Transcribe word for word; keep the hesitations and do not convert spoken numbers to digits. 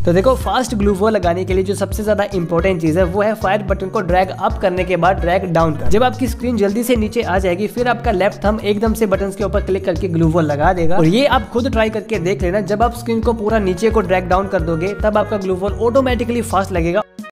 तो देखो fast glue wall लगाने के लिए जो सबसे ज्यादा इंपॉर्टेंट चीज है वो है फायर बटन को ड्रैग अप करने के बाद ड्रैग डाउन कर। जब आपकी स्क्रीन जल्दी से नीचे आ जाएगी फिर आपका लेफ्ट थंब एकदम से बटन के ऊपर क्लिक करके ग्लू वॉल लगा देगा। और ये आप खुद ट्राई करके देख लेना, जब आप स्क्रीन को पूरा नीचे को ड्रैग डाउन कर दोगे तब आपका ग्लू वॉल ऑटोमेटिकली फास्ट लगेगा।